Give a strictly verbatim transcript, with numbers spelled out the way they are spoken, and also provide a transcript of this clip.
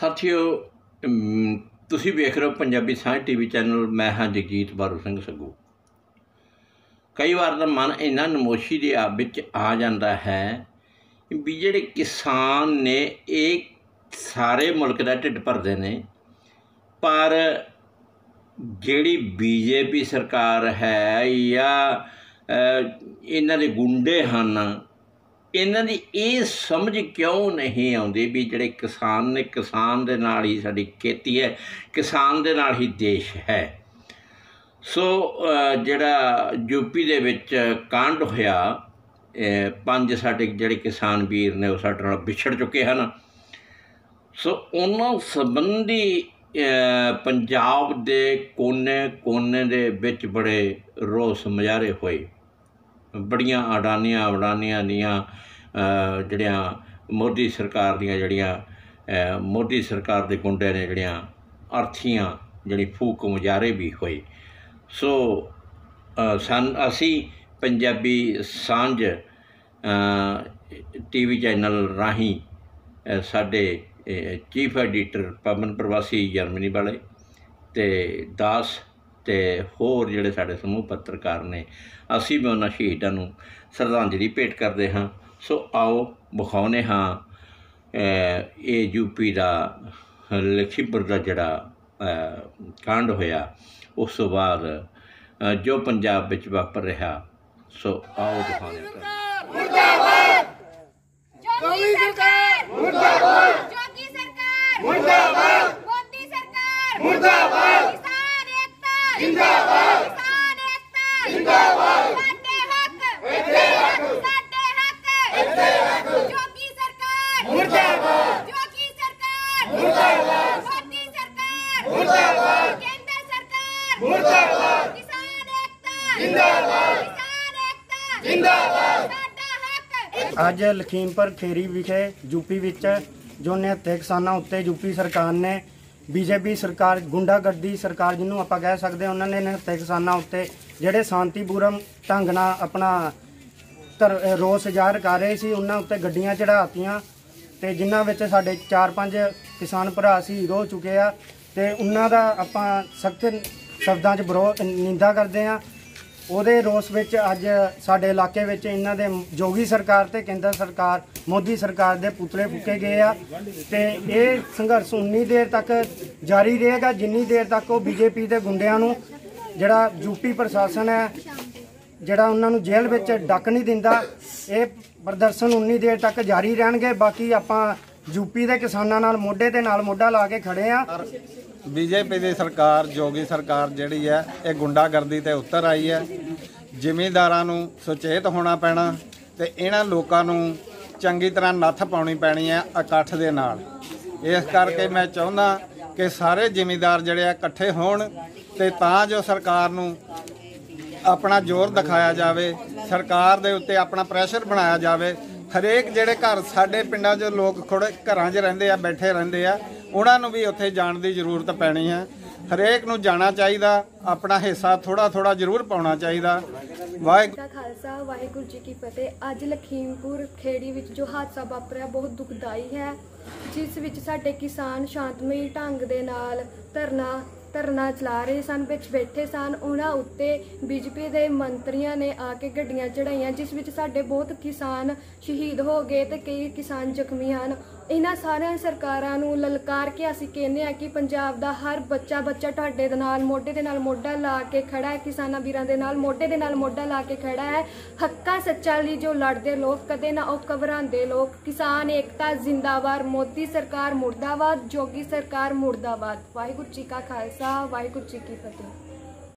ਸਾਥੀਓ, ਤੁਸੀਂ ਵੇਖ ਰਹੇ ਹੋ ਪੰਜਾਬੀ ਸਾਂਝ ਟੀਵੀ ਚੈਨਲ। ਮੈਂ ਹਾਂ ਜਗਜੀਤ ਬਾਰੂ ਸਿੰਘ ਸੱਗੂ। ਕਈ ਵਾਰ ਤਾਂ ਮਨ ਇੰਨਾ ਨਮੋਸ਼ੀ ਦੇ ਆਪ ਵਿੱਚ ਆ ਜਾਂਦਾ ਹੈ ਵੀ ਜਿਹੜੇ ਕਿਸਾਨ ਨੇ ਇਹ ਸਾਰੇ ਮੁਲਕ ਦਾ ਢਿੱਡ ਭਰਦੇ ਨੇ, ਪਰ ਜਿਹੜੀ ਬੀਜੇਪੀ ਸਰਕਾਰ ਹੈ ਜਾਂ ਇਹਨਾਂ ਦੇ ਗੁੰਡੇ ਹਨ, ਇਹਨਾਂ ਦੀ ਇਹ ਸਮਝ ਕਿਉਂ ਨਹੀਂ ਆਉਂਦੀ ਵੀ ਜਿਹੜੇ ਕਿਸਾਨ ਨੇ, ਕਿਸਾਨ ਦੇ ਨਾਲ ਹੀ ਸਾਡੀ ਖੇਤੀ ਹੈ, ਕਿਸਾਨ ਦੇ ਨਾਲ ਹੀ ਦੇਸ਼ ਹੈ। ਸੋ ਜਿਹੜਾ ਯੂਪੀ ਦੇ ਵਿੱਚ ਕਾਂਡ ਹੋਇਆ, ਪੰਜ ਸਾਡੇ ਜਿਹੜੇ ਕਿਸਾਨ ਵੀਰ ਨੇ ਉਹ ਸਾਡੇ ਨਾਲ ਵਿਛੜ ਚੁੱਕੇ ਹਨ। ਸੋ ਉਹਨਾਂ ਸੰਬੰਧੀ ਪੰਜਾਬ ਦੇ ਕੋਨੇ ਕੋਨੇ ਦੇ ਵਿੱਚ ਬੜੇ ਰੋਸ ਮੁਜ਼ਾਹਰੇ ਹੋਏ। ਬੜੀਆਂ ਅਡਾਨੀਆਂ ਅਡਾਨੀਆਂ ਦੀਆਂ ਜਿਹੜੀਆਂ ਮੋਦੀ ਸਰਕਾਰ ਦੀਆਂ ਜਿਹੜੀਆਂ ਮੋਦੀ ਸਰਕਾਰ ਦੇ ਗੁੰਡੇ ਨੇ ਜਿਹੜੀਆਂ ਅਰਥੀਆਂ ਜਿਹੜੀ ਫੂਕ ਮੁਜ਼ਾਹਰੇ ਵੀ ਹੋਏ। ਸੋ ਸਨ ਅਸੀਂ ਪੰਜਾਬੀ ਸਾਂਝ ਟੀ ਵੀ ਚੈਨਲ ਰਾਹੀਂ ਸਾਡੇ ਚੀਫ ਐਡੀਟਰ ਪਵਨ ਪ੍ਰਵਾਸੀ ਜਰਮਨੀ ਵਾਲੇ ਅਤੇ ਦਾਸ ਅਤੇ ਹੋਰ ਜਿਹੜੇ ਸਾਡੇ ਸਮੂਹ ਪੱਤਰਕਾਰ ਨੇ, ਅਸੀਂ ਵੀ ਉਹਨਾਂ ਸ਼ਹੀਦਾਂ ਨੂੰ ਸ਼ਰਧਾਂਜਲੀ ਭੇਟ ਕਰਦੇ ਹਾਂ। ਸੋ ਆਓ ਵਿਖਾਉਂਦੇ ਹਾਂ ਇਹ ਯੂਪੀ ਦਾ ਲਖੀਮਪੁਰ ਦਾ ਜਿਹੜਾ ਕਾਂਡ ਹੋਇਆ, ਉਸ ਤੋਂ ਬਾਅਦ ਜੋ ਪੰਜਾਬ ਵਿੱਚ ਵਾਪਰ ਰਿਹਾ। ਸੋ ਆਓ ਦਿਖਾਉਂਦੇ ਹਾਂ। ਮੁਰਦਾਬਾਦ ਜੋਗੀ ਸਰਕਾਰ, ਮੁਰਦਾਬਾਦ ਜੋਗੀ ਸਰਕਾਰ, ਮੁਰਦਾਬਾਦ ਮੋਦੀ ਸਰਕਾਰ, ਮੁਰਦਾਬਾਦ ਕਿਸਾਨ ਏਕਤਾ ਜਿੰਦਾਬਾਦ, ਕਿਸਾਨ ਏਕਤਾ ਜਿੰਦਾਬਾਦ। ਸਾਡੇ ਹੱਕ ਇੱਥੇ ਹੱਕ, ਸਾਡੇ ਹੱਕ ਇੱਥੇ ਹੱਕ। ਜੋਗੀ ਸਰਕਾਰ ਮੁਰਦਾਬਾਦ, ਜੋਗੀ ਸਰਕਾਰ ਮੁਰਦਾਬਾਦ, ਮੋਦੀ ਸਰਕਾਰ ਮੁਰਦਾਬਾਦ, ਕੇਂਦਰ ਸਰਕਾਰ ਮੁਰਦਾਬਾਦ, ਕਿਸਾਨ ਏਕਤਾ ਜਿੰਦਾਬਾਦ, ਕਿਸਾਨ ਏਕਤਾ ਜਿੰਦਾਬਾਦ। ਅੱਜ ਲਖੀਮਪੁਰ ਖੇਰੀ ਵਿਖੇ ਯੂਪੀ ਵਿੱਚ ਜੋ ਨਿਹੱਥੇ ਕਿਸਾਨਾਂ ਉੱਤੇ ਯੂਪੀ ਸਰਕਾਰ ਨੇ, ਬੀਜੇਪੀ ਸਰਕਾਰ, ਗੁੰਡਾਗਰਦੀ ਸਰਕਾਰ ਜਿਹਨੂੰ ਆਪਾਂ ਕਹਿ ਸਕਦੇ, ਉਹਨਾਂ ਨੇ ਨਿਹੱਥੇ ਕਿਸਾਨਾਂ ਉੱਤੇ ਜਿਹੜੇ ਸ਼ਾਂਤੀਪੂਰਨ ਢੰਗ ਨਾਲ ਆਪਣਾ ਧਰ ਰੋਸ ਜ਼ਾਹਰ ਕਰ ਰਹੇ ਸੀ, ਉਹਨਾਂ ਉੱਤੇ ਗੱਡੀਆਂ ਚੜ੍ਹਾਤੀਆਂ ਅਤੇ ਜਿਨ੍ਹਾਂ ਵਿੱਚ ਸਾਡੇ ਚਾਰ ਪੰਜ ਕਿਸਾਨ ਭਰਾ ਸ਼ਹੀਦ ਹੋ ਚੁੱਕੇ ਆ, ਅਤੇ ਉਹਨਾਂ ਦਾ ਆਪਾਂ ਸਖਤ ਸ਼ਬਦਾਂ 'ਚ ਵਿਰੋ ਨਿੰਦਾ ਕਰਦੇ ਹਾਂ। ਉਹਦੇ ਰੋਸ ਵਿੱਚ ਅੱਜ ਸਾਡੇ ਇਲਾਕੇ ਵਿੱਚ ਇਹਨਾਂ ਦੇ ਜੋਗੀ ਸਰਕਾਰ ਤੇ ਕੇਂਦਰ ਸਰਕਾਰ, ਮੋਦੀ ਸਰਕਾਰ ਦੇ ਪੁਤਲੇ ਫੂਕੇ ਗਏ ਆ, ਤੇ ਇਹ ਸੰਘਰਸ਼ ਉਨੀ ਦੇਰ ਤੱਕ ਜਾਰੀ ਰਹੇਗਾ ਜਿੰਨੀ ਦੇਰ ਤੱਕ ਉਹ ਬੀਜੇਪੀ ਦੇ ਗੁੰਡਿਆਂ ਨੂੰ, ਜਿਹੜਾ ਯੂਪੀ ਪ੍ਰਸ਼ਾਸਨ ਹੈ ਜਿਹੜਾ ਉਹਨਾਂ ਨੂੰ ਜੇਲ੍ਹ ਵਿੱਚ ਡੱਕ ਨਹੀਂ ਦਿੰਦਾ। ਇਹ ਪ੍ਰਦਰਸ਼ਨ ਉਨੀ ਦੇਰ ਤੱਕ ਜਾਰੀ ਰਹਿਣਗੇ। ਬਾਕੀ ਆਪਾਂ ਯੂਪੀ ਦੇ ਕਿਸਾਨਾਂ ਨਾਲ ਮੋਢੇ ਤੇ ਨਾਲ ਮੋਢਾ ਲਾ ਕੇ ਖੜੇ ਆ। ਬੀਜੇਪੀ ਦੀ ਸਰਕਾਰ, ਜੋਗੀ ਸਰਕਾਰ ਜਿਹੜੀ ਹੈ, ਇਹ ਗੁੰਡਾਗਰਦੀ ਤੇ ਉਤਰ ਆਈ ਹੈ। ਜ਼ਿਮੀਂਦਾਰਾਂ ਨੂੰ ਸੁਚੇਤ ਹੋਣਾ ਪੈਣਾ ਤੇ ਇਹਨਾਂ ਲੋਕਾਂ ਨੂੰ ਚੰਗੀ ਤਰ੍ਹਾਂ ਨੱਥ ਪਾਉਣੀ ਪੈਣੀ ਹੈ ਇਕੱਠ ਦੇ ਨਾਲ। ਇਸ ਕਰਕੇ ਮੈਂ ਚਾਹੁੰਦਾ ਕਿ ਸਾਰੇ ਜ਼ਿਮੀਂਦਾਰ ਜਿਹੜੇ ਆ ਇਕੱਠੇ ਹੋਣ ਤੇ ਤਾਂ ਜੋ ਸਰਕਾਰ ਨੂੰ ਆਪਣਾ ਜ਼ੋਰ ਦਿਖਾਇਆ ਜਾਵੇ, ਸਰਕਾਰ ਦੇ ਉੱਤੇ ਆਪਣਾ ਪ੍ਰੈਸ਼ਰ ਬਣਾਇਆ ਜਾਵੇ। ਹਰੇਕ ਜਿਹੜੇ ਘਰ ਸਾਡੇ ਪਿੰਡਾਂ 'ਚ ਲੋਕ ਥੋੜ੍ਹੇ ਘਰਾਂ 'ਚ ਰਹਿੰਦੇ ਆ, ਬੈਠੇ ਰਹਿੰਦੇ ਆ, ਉਹਨਾਂ ਨੂੰ ਵੀ ਉੱਥੇ ਜਾਣ ਦੀ ਜ਼ਰੂਰਤ ਪੈਣੀ ਹੈ। ਹਰੇਕ ਨੂੰ ਜਾਣਾ ਚਾਹੀਦਾ, ਆਪਣਾ ਹਿੱਸਾ ਥੋੜ੍ਹਾ ਥੋੜ੍ਹਾ ਜ਼ਰੂਰ ਪਾਉਣਾ ਚਾਹੀਦਾ। ਵਾਹਿਗੁਰੂ ਦਾ ਖਾਲਸਾ, ਵਾਹਿਗੁਰੂ ਜੀ ਕੀ ਫਤਿਹ। ਅੱਜ ਲਖੀਮਪੁਰ ਖੇੜੀ ਵਿੱਚ ਜੋ ਹਾਦਸਾ ਵਾਪਰਿਆ ਬਹੁਤ ਦੁਖਦਾਈ ਹੈ, ਜਿਸ ਵਿੱਚ ਸਾਡੇ ਕਿਸਾਨ ਸ਼ਾਂਤਮਈ ਢੰਗ ਦੇ ਨਾਲ ਧਰਨਾ ਧਰਨਾ ਚਲਾ ਰਹੇ ਸਨ, ਵਿੱਚ ਬੈਠੇ ਸਨ। ਉਹਨਾਂ ਉੱਤੇ ਬੀਜੇਪੀ ਦੇ ਮੰਤਰੀਆਂ ਨੇ ਆ ਕੇ ਗੱਡੀਆਂ ਚੜਾਈਆਂ, ਜਿਸ ਵਿੱਚ ਸਾਡੇ ਬਹੁਤ ਕਿਸਾਨ ਸ਼ਹੀਦ ਹੋ ਗਏ ਤੇ ਕਈ ਕਿਸਾਨ ਜ਼ਖਮੀ ਹਨ। ਇਹਨਾਂ ਸਾਰਿਆਂ ਸਰਕਾਰਾਂ ਨੂੰ ਲਲਕਾਰ ਕੇ ਅਸੀਂ ਕਹਿੰਦੇ ਹਾਂ ਕਿ ਪੰਜਾਬ ਦਾ ਹਰ ਬੱਚਾ ਬੱਚਾ ਤੁਹਾਡੇ ਦੇ ਨਾਲ ਮੋਢੇ ਦੇ ਨਾਲ ਮੋਢਾ ਲਾ ਕੇ ਖੜਾ ਹੈ, ਕਿਸਾਨਾਂ ਵੀਰਾਂ ਦੇ ਨਾਲ ਮੋਢੇ ਦੇ ਨਾਲ ਮੋਢਾ ਲਾ ਕੇ ਖੜਾ ਹੈ। ਹੱਕਾਂ ਸੱਚਾਂ ਲਈ ਜੋ ਲੜਦੇ ਲੋਕ, ਕਦੇ ਨਾ ਉਹ ਘਬਰਾਉਂਦੇ ਲੋਕ। ਕਿਸਾਨ ਏਕਤਾ ਜ਼ਿੰਦਾਬਾਦ, ਮੋਦੀ ਸਰਕਾਰ ਮੁਰਦਾਬਾਦ, ਜੋਗੀ ਸਰਕਾਰ ਮੁਰਦਾਬਾਦ। ਵਾਹਿਗੁਰੂ ਜੀ ਕਾ ਖਾਲਸਾ, ਵਾਹਿਗੁਰੂ ਜੀ ਕੀ ਫਤਿਹ।